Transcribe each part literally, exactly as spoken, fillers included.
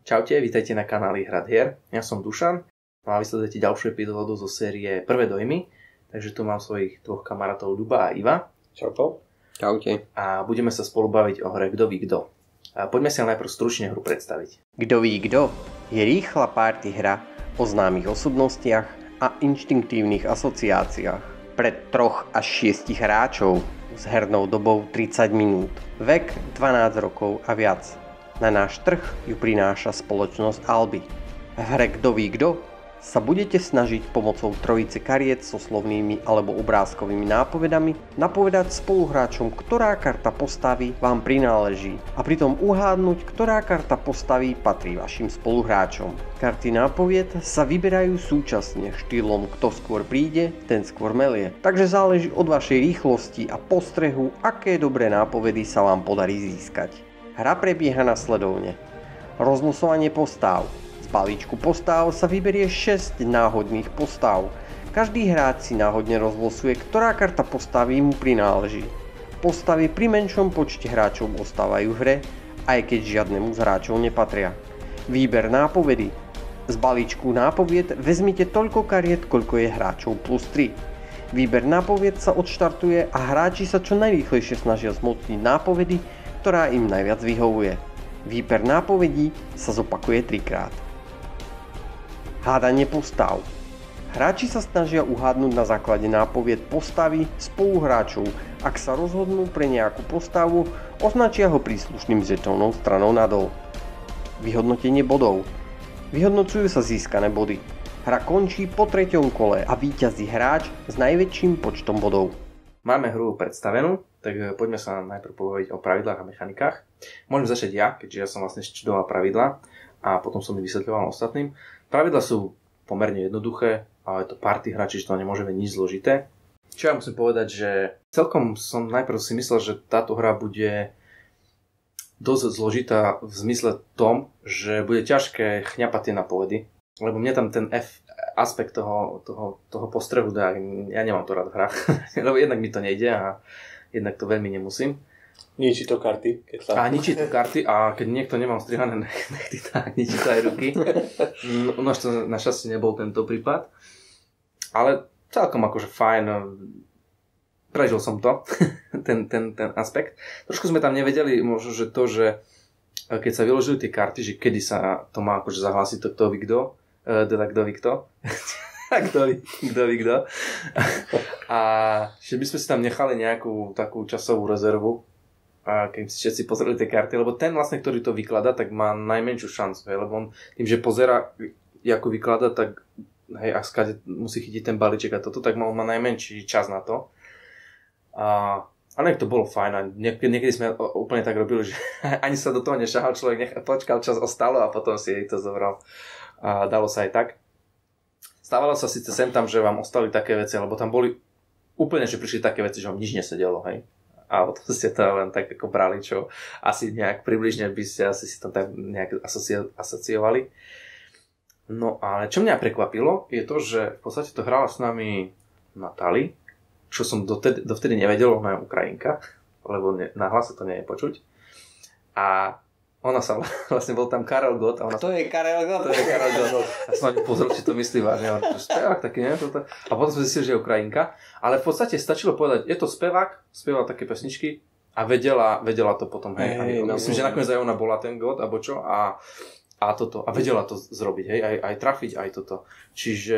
Čaute, vítajte na kanáli Hrad hier. Ja som Dušan a vysledujete ďalšiu epizódu zo série Prvé dojmy. Takže tu mám svojich dvoch kamarátov Ľuba a Iva. Čauko. Čaute. A budeme sa spolu baviť o hre Kdo ví kdo. A poďme si najprv stručne hru predstaviť. Kdo ví kdo je rýchla party hra o známych osobnostiach a inštinktívnych asociáciách. Pre troch až šiestich hráčov s hernou dobou tridsať minút. Vek dvanásť rokov a viac. Na náš trh ju prináša spoločnosť Albi. V hre Kdo ví kdo sa budete snažiť pomocou trojice kariet so slovnými alebo obrázkovými nápovedami napovedať spoluhráčom, ktorá karta postavy vám prináleží a pritom uhádnuť, ktorá karta postavy patrí vašim spoluhráčom. Karty nápovied sa vyberajú súčasne štýlom kto skôr príde, ten skôr melie. Takže záleží od vašej rýchlosti a postrehu, aké dobré nápovedy sa vám podarí získať. Hra prebieha nasledovne. Rozlosovanie postáv. Z balíčku postáv sa vyberie šesť náhodných postáv. Každý hráč si náhodne rozlosuje, ktorá karta postavy mu prináleží. Postavy pri menšom počte hráčov ostávajú v hre, aj keď žiadnemu z hráčov nepatria. Výber nápovedy. Z balíčku nápovied vezmite toľko kariet, koľko je hráčov plus tri. Výber nápovied sa odštartuje a hráči sa čo najrýchlejšie snažia zmocniť nápovedy, ktorá im najviac vyhovuje. Výber nápovedí sa zopakuje trikrát. Hádanie postáv. Hráči sa snažia uhádnuť na základe nápovied postavy spoluhráčov. Ak sa rozhodnú pre nejakú postavu, označia ho príslušným žetónom stranou nadol. Vyhodnotenie bodov. Vyhodnocujú sa získané body. Hra končí po treťom kole a víťazí hráč s najväčším počtom bodov. Máme hru predstavenú, tak poďme sa najprv pobaviť o pravidlách a mechanikách. Môžem začať ja, keďže ja som vlastne študoval pravidlá a potom som ich vysvetľoval ostatným. Pravidlá sú pomerne jednoduché, ale je to party hra, čiže to nemôže byť nič zložité. Čo ja musím povedať, že celkom som najprv si myslel, že táto hra bude dosť zložitá v zmysle tom, že bude ťažké chňapať tie napovedy, lebo mne tam ten F aspekt toho, toho, toho postrehu dá, ja nemám to rád v hrách, lebo jednak mi to nejde a jednak to veľmi nemusím. Ničí to karty. Keď sa... A ničí to karty a keď niekto nemám strihané nechty, tak ničí to aj ruky. U nás to našťastie nebol tento prípad. Ale celkom akože fajn. Prežil som to, ten, ten, ten aspekt. Trošku sme tam nevedeli, možno, že to, že keď sa vyložili tie karty, že kedy sa to má akože zahlásiť to kto ví kto, teda kto ví kto. kto ví, kto ví kto. A že by sme si tam nechali nejakú takú časovú rezervu, a keď si všetci pozreli tie karty, lebo ten vlastne, ktorý to vykladá, tak má najmenšiu šancu, hej, lebo on tým, že pozera, ako vykladá, tak hej, a skade musí chytiť ten balíček a toto, tak on má najmenší čas na to. A, a nech to bolo fajn a niekedy, niekedy sme úplne tak robili, že ani sa do toho nešahal človek, nech, počkal čas ostalo a potom si jej to zobral. A dalo sa aj tak. Stávalo sa síce sem tam, že vám ostali také veci, lebo tam boli úplne, že prišli také veci, že vám nič nesedelo, hej. A potom ste to len tak ako brali, čo asi nejak približne by ste asi si to tak nejak asoci- asociovali. No ale čo mňa prekvapilo, je to, že v podstate to hrala s nami Natali, čo som dovtedy, dovtedy nevedel, ona je Ukrajinka, lebo ne, na hlase to nie je počuť. A ona sa, vlastne bol tam Karel Gott. A ona to je Karel Gott. To je Karel Gott. A som ani pozrel, či to myslí vážne. Spevák taký, nie? A potom sme zistili, že je Ukrajinka. Ale v podstate stačilo povedať, je to spevák, spieval také pesničky a vedela, vedela to potom. Hej. Hey, no, myslím, no, že nakoniec aj ona bola ten Gott, alebo čo. A, a toto. A vedela to zrobiť, hej. Aj, aj trafiť, aj toto. Čiže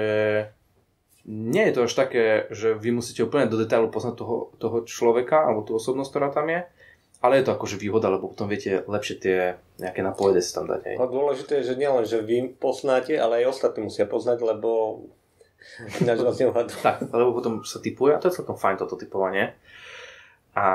nie je to až také, že vy musíte úplne do detailu poznať toho, toho človeka, alebo tú osobnosť, ktorá tam je. Ale je to akože výhoda, lebo potom viete lepšie tie nejaké napovede si tam dať. Hej. A dôležité je, že nielen, že vy poznáte, ale aj ostatní musia poznať, lebo ináč vás neuhadú. Tak, lebo potom sa tipuje a to je celkom fajn toto tipovanie. A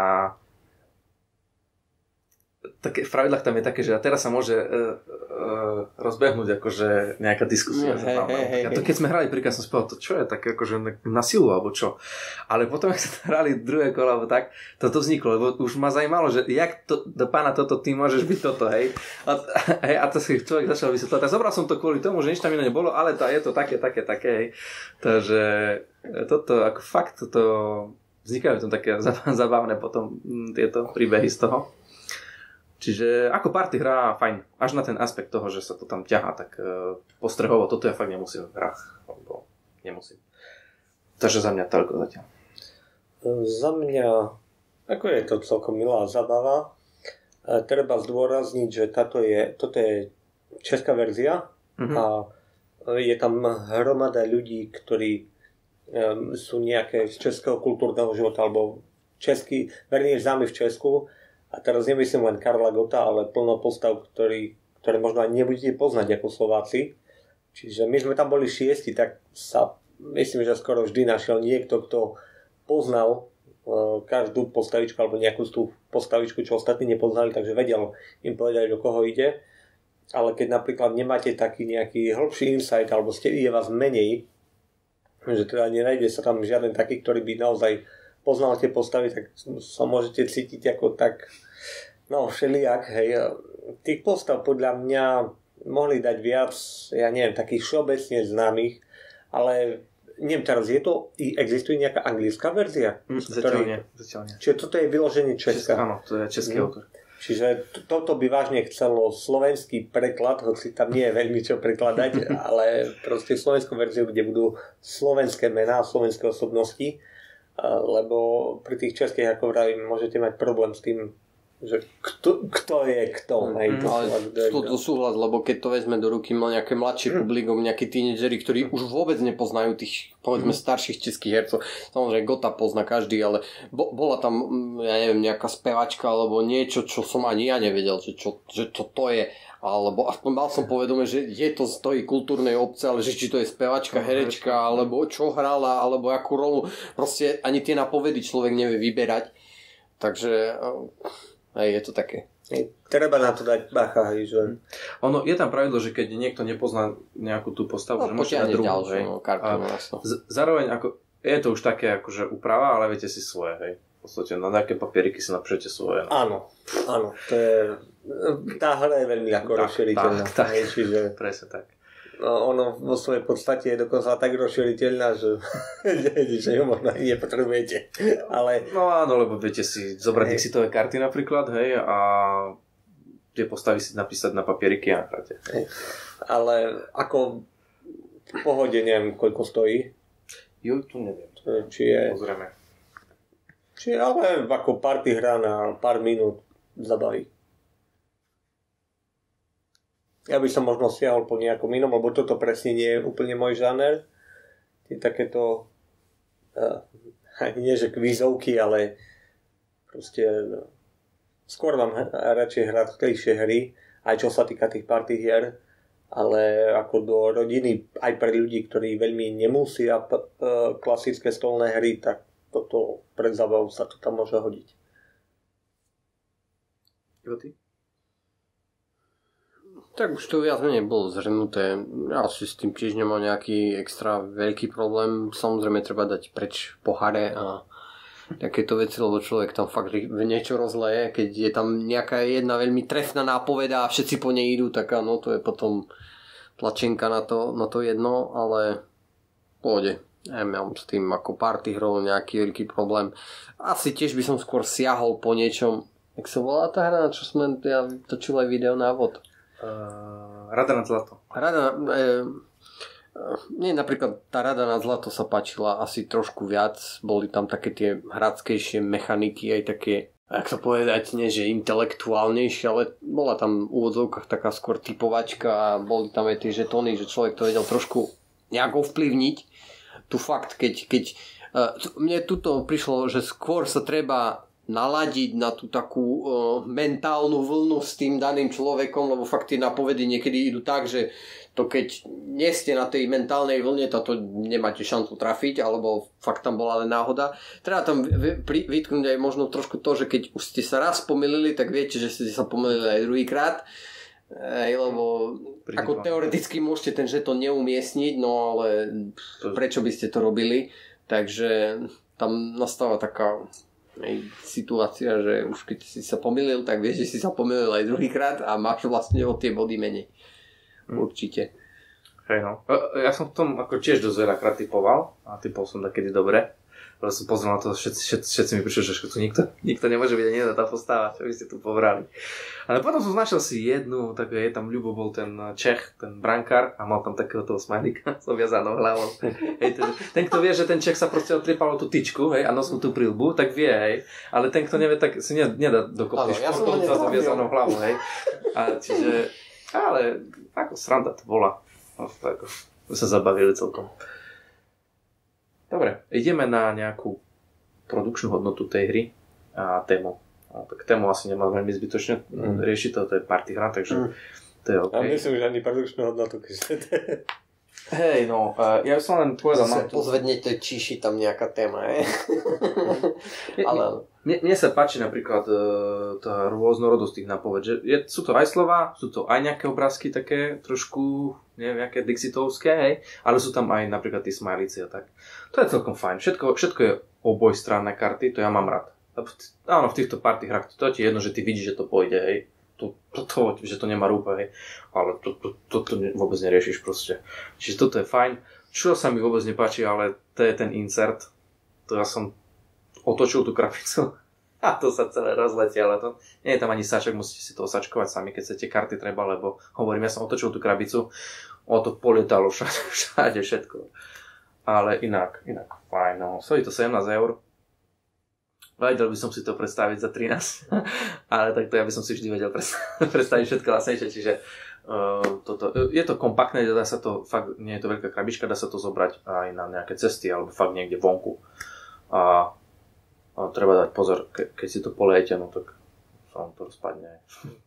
také, v pravidlách tam je také, že a teraz sa môže uh, uh, rozbehnúť akože nejaká diskusia. Hej, hej, hej, a to keď sme hrali príklad, som spôval, to čo je také akože na silu, alebo čo. Ale potom, ak sa hrali druhé kolo, alebo tak, toto vzniklo, lebo už ma zajímalo, že jak to, do pána toto, ty môžeš byť toto, hej. A, hej, a to si človek začal vysvetľať. A zobral som to kvôli tomu, že nič tam iné nebolo, ale to, je to také, také, také, hej. Takže toto, ako fakt, toto vznikajú tam také zabavné potom tieto príbehy z toho. Čiže ako party hra, fajn. Až na ten aspekt toho, že sa to tam ťahá, tak uh, postrehovo, toto ja fakt nemusím hrať. Lebo nemusím. Takže za mňa toľko zatiaľ. Za mňa, ako je to celkom milá zabava. E, treba zdôrazniť, že táto je, toto je česká verzia mm-hmm. a je tam hromada ľudí, ktorí um, sú nejaké z českého kultúrneho života alebo český, verný známy v Česku. A teraz nemyslím len Karla Gota, ale plno postav, ktorý, ktoré možno ani nebudete poznať ako Slováci. Čiže my sme tam boli šiesti, tak sa myslím, že skoro vždy našiel niekto, kto poznal uh, každú postavičku alebo nejakú z tú postavičku, čo ostatní nepoznali, takže vedel im povedať, o koho ide. Ale keď napríklad nemáte taký nejaký hĺbší insight alebo ste, je vás menej, že teda nenájde sa tam žiaden taký, ktorý by naozaj poznal tie postavy, tak sa môžete cítiť ako tak, no všelijak, hej. Tých postav podľa mňa mohli dať viac, ja neviem, takých všeobecne známych, ale neviem teraz, je to, existuje nejaká anglická verzia? Mm, zatiaľ nie, zatiaľ nie. Čiže toto je vyloženie česká? Áno, to je český mm. autor. Čiže to, toto by vážne chcelo slovenský preklad, hoci tam nie je veľmi čo prekladať, ale proste slovenskú verziu, kde budú slovenské mená, slovenské osobnosti, lebo pri tých českých, ako vravím, môžete mať problém s tým, že kto, kto je kto. Hej, mm, ale toto súhlas, lebo keď to vezme do ruky mal nejaké mladšie mm. publikum, nejakí tínedžeri, ktorí už vôbec nepoznajú tých, povedzme, starších českých hercov. Samozrejme, Gota pozná každý, ale bo, bola tam, ja neviem, nejaká spevačka alebo niečo, čo som ani ja nevedel, že čo, že čo to je. Alebo aspoň mal som povedomé, že je to z tej kultúrnej obce, ale že či to je spevačka, herečka, alebo čo hrala, alebo akú rolu. Proste ani tie napovedy človek nevie vyberať. Takže aj je to také. Treba na to dať bacha. Že... Ono, je tam pravidlo, že keď niekto nepozná nejakú tú postavu, no, že môže dať druhú. Ďalšiu, no, kartu, z- zároveň ako, je to už také akože úprava, ale viete si svoje. Hej. V podstate na nejaké papieriky si napíšete svoje. No. Áno, áno. To je, tá hra je veľmi ako tak, rozširiteľná. Tak, tak. Hej, čiže, presne tak. No, ono vo svojej podstate je dokonca tak rozširiteľná, že, že ju možno ani nepotrebujete. Ale... No áno, lebo viete si zobrať exitové karty napríklad, hej, a tie postavy si napísať na papieriky a hráte. Ale ako v pohode neviem, koľko stojí. Jo, tu neviem. Či je... Pozrieme. Či ale ako party hra na pár minút zabaví. Ja by som možno siahol po nejakom inom, lebo toto presne nie je úplne môj žáner. Je takéto uh, nie že kvízovky, ale proste uh, skôr mám radšej hrať klišé hry, aj čo sa týka tých party hier, ale ako do rodiny, aj pre ľudí, ktorí veľmi nemusia uh, klasické stolné hry, tak toto pred zábavou sa to tam môže hodiť. Jo, ty? Tak už to viac menej bolo zhrnuté. Ja si s tým tiež nemám nejaký extra veľký problém. Samozrejme treba dať preč poháre a takéto veci, lebo človek tam fakt niečo rozleje. Keď je tam nejaká jedna veľmi trefná nápoveda a všetci po nej idú, tak áno, to je potom tlačenka na to, na to jedno, ale v pohode. Ja mám s tým ako party hrou nejaký veľký problém. Asi tiež by som skôr siahol po niečom. Jak sa volá tá hra, na čo sme ja točil aj video návod? Uh, Rada nad zlato. Rada, e, nie, napríklad tá Rada nad zlato sa páčila asi trošku viac. Boli tam také tie hradskejšie mechaniky, aj také, jak sa povedať, nie že intelektuálnejšie, ale bola tam v úvodzovkách taká skôr typovačka a boli tam aj tie žetóny, že človek to vedel trošku nejak ovplyvniť. Tu fakt, keď, keď uh, mne tuto prišlo, že skôr sa treba naladiť na tú takú uh, mentálnu vlnu s tým daným človekom, lebo fakt tie napovedy niekedy idú tak, že to keď nie ste na tej mentálnej vlne, to nemáte šancu trafiť, alebo fakt tam bola len náhoda. Treba tam vytknúť aj možno trošku to, že keď už ste sa raz pomýlili, tak viete, že ste sa pomýlili aj druhýkrát. Ej, lebo ako teoreticky môžete ten žeton neumiestniť, no ale prečo by ste to robili? Takže tam nastáva taká ej, situácia, že už keď si sa pomýlil, tak vieš, že si sa pomýlil aj druhýkrát a máš vlastne o tie body menej. Určite. Hej no. Ja som v tom ako tiež dosť veľakrát typoval a typol som takedy dobre. Ale som pozrel na to, všetci, všetci, všetci mi prišli, že tu nikto, nikto nemôže byť ani jedna tá postava, čo by ste tu povrali. Ale potom som našiel si jednu, tak je tam Ľubo bol ten Čech, ten brankár a mal tam takého toho smajlíka s obviazanou hlavou. Hej, ten, ten, kto vie, že ten Čech sa proste otriepal tú tyčku, hej, a nosil tú prilbu, tak vie, hej. Ale ten, kto nevie, tak si nedá dokopy športovca s obviazanou hlavou, hej. A čiže, ale ako sranda to bola. Ako, sa zabavili celkom. Dobre, ideme na nejakú produkčnú hodnotu tej hry a tému. A tak tému asi nemá veľmi zbytočne mm. riešiť, to je party hra, takže mm. to je OK. A myslím, že ani produkčnú hodnotu, keďže hej, no, uh, ja by som len povedal... Zase pozvednete, číši tam nejaká téma, je? Ale... Mne, mne sa páči napríklad uh, tá rôznorodosť tých nápoved, že je, sú to aj slova, sú to aj nejaké obrázky také trošku, neviem, nejaké dixitovské, hej, ale sú tam aj napríklad tí smajlíci a tak. To je celkom fajn. Všetko, všetko je obojstranné karty, to ja mám rád. Áno, v týchto party hrách to ti je jedno, že ty vidíš, že to pôjde, hej. To, to, to, že to nemá rúpa, hej. Ale to, to, to, to vôbec neriešiš proste. Čiže toto je fajn. Čo sa mi vôbec nepáči, ale to je ten insert. To ja som otočil tú krabicu a to sa celé rozletie, ale to nie je tam ani sačok, musíte si to osačkovať sami, keď chcete karty treba, lebo hovorím, ja som otočil tú krabicu, o to polietalo všade, všade všetko. Ale inak, inak, fajn, no. Stojí to sedemnásť eur. Vedel by som si to predstaviť za trinásť, ale takto ja by som si vždy vedel predstaviť všetko lacnejšie, čiže uh, toto, je to kompaktné, dá sa to, fakt nie je to veľká krabička, dá sa to zobrať aj na nejaké cesty, alebo fakt niekde vonku. A A treba dať pozor, ke, keď si to polejete, no tak sa vám to rozpadne.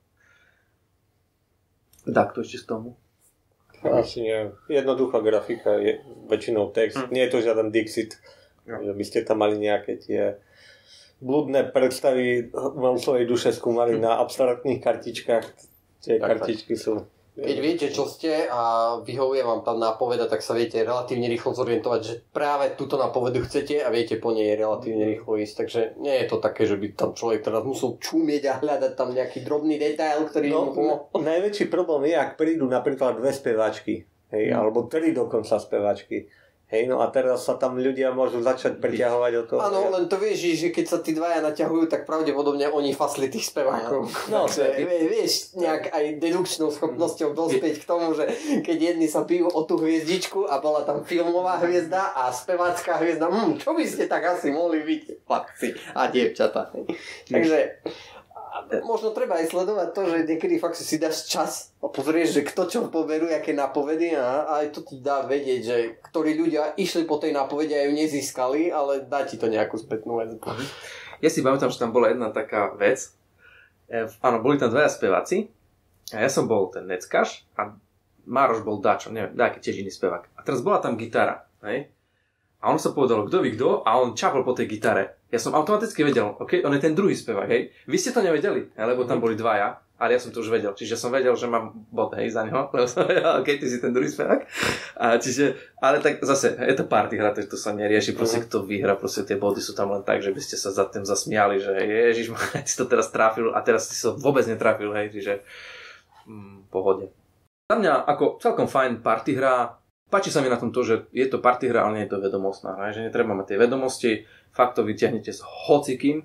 Tak to ešte k tomu? Asi nie. Jednoduchá grafika, je väčšinou text. Hm. Nie je to žiaden Dixit. Ja. Že by ste tam mali nejaké tie blúdne predstavy vám svojej duše skúmali na abstraktných kartičkách. Tie tak, kartičky tak. Sú... Keď viete, čo ste a vyhovuje vám tá nápoveda, tak sa viete relatívne rýchlo zorientovať, že práve túto nápovedu chcete a viete po nej relatívne rýchlo ísť. Takže nie je to také, že by tam človek teraz musel čumieť a hľadať tam nejaký drobný detail, ktorý... No, no, najväčší problém je, ak prídu napríklad dve speváčky, hej, mm. alebo tri dokonca speváčky. Hej, no a teraz sa tam ľudia môžu začať priťahovať o to. Áno, len to vieš, že keď sa tí dvaja naťahujú, tak pravdepodobne oni fasli tých spevákov. No, takže, vieš, nejak aj dedukčnou schopnosťou dospieť k tomu, že keď jedni sa pijú o tú hviezdičku a bola tam filmová hviezda a spevácká hviezda, hm, čo by ste tak asi mohli byť, chlapci a dievčatá. Takže možno treba aj sledovať to, že niekedy fakt si dáš čas a pozrieš, že kto čo poberú, aké nápovedy a aj to ti dá vedieť, že ktorí ľudia išli po tej nápovedi a ju nezískali, ale dá ti to nejakú spätnú väzbu. Ja si pamätám, že tam bola jedna taká vec. E, áno, boli tam dvaja speváci a ja som bol ten neckaš a Mároš bol dačo, neviem, dáky tiež iný spevák. A teraz bola tam gitara, hej? A on sa povedal, kto vy kto, a on čapol po tej gitare. Ja som automaticky vedel, ok, on je ten druhý spevák, hej. Vy ste to nevedeli, lebo tam boli dvaja, ale ja som to už vedel. Čiže som vedel, že mám bod, hej, za neho, lebo som vedel, ok, ty si ten druhý spevák. A čiže, ale tak zase, je to party hra, to sa nerieši, proste kto vyhra, proste tie body sú tam len tak, že by ste sa za tým zasmiali, že ježiš, si to teraz trafil a teraz si to vôbec netrafil, hej, čiže mm, pohode. Za mňa ako celkom fajn party hra. Páči sa mi na tom to, že je to party hra, ale nie je to vedomostná hra, že netreba mať tie vedomosti, fakt to vyťahnete s hocikým,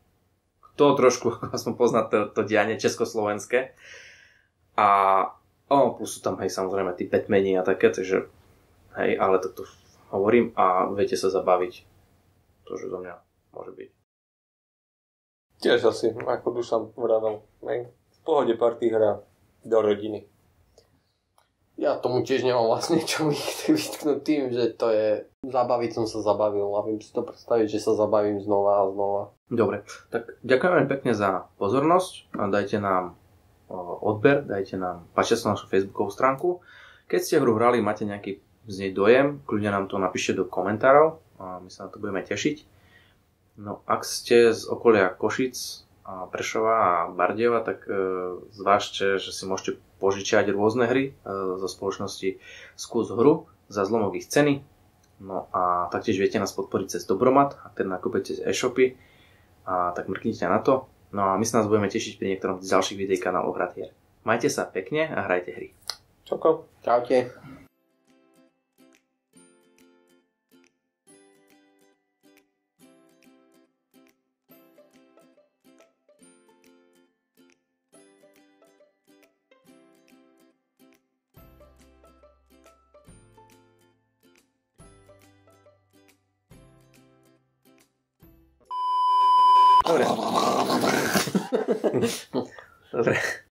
kto trošku aspoň pozná to, to dianie československé. A oh, plus sú tam hej samozrejme tí Batmani a také, takže hej, ale toto hovorím a viete sa zabaviť. To, že do mňa môže byť. Tiež asi, ako Dušan vravel, v pohode party hra do rodiny. Ja tomu tiež nemám vlastne čo vytknúť tým, že to je... Zabaviť som sa zabavil a viem si to predstaviť, že sa zabavím znova a znova. Dobre, tak ďakujem veľmi pekne za pozornosť a dajte nám odber, dajte nám, páčte sa našu facebookovú stránku. Keď ste hru hrali, máte nejaký z nej dojem, kľudne nám to napíšte do komentárov a my sa na to budeme tešiť. No, ak ste z okolia Košic, Prešova a Bardejova, tak e, zvážte, že si môžete požičiať rôzne hry e, zo spoločnosti Skús hru za zlomok ich ceny. No a taktiež viete nás podporiť cez Dobromat, ak teda nakúpete z e-shopy, a tak mrknite na to. No a my sa nás budeme tešiť pri niektorom z ďalších videí kanálov Hratier. Majte sa pekne a hrajte hry. Čauko. Čaute. Dobre. Dobre.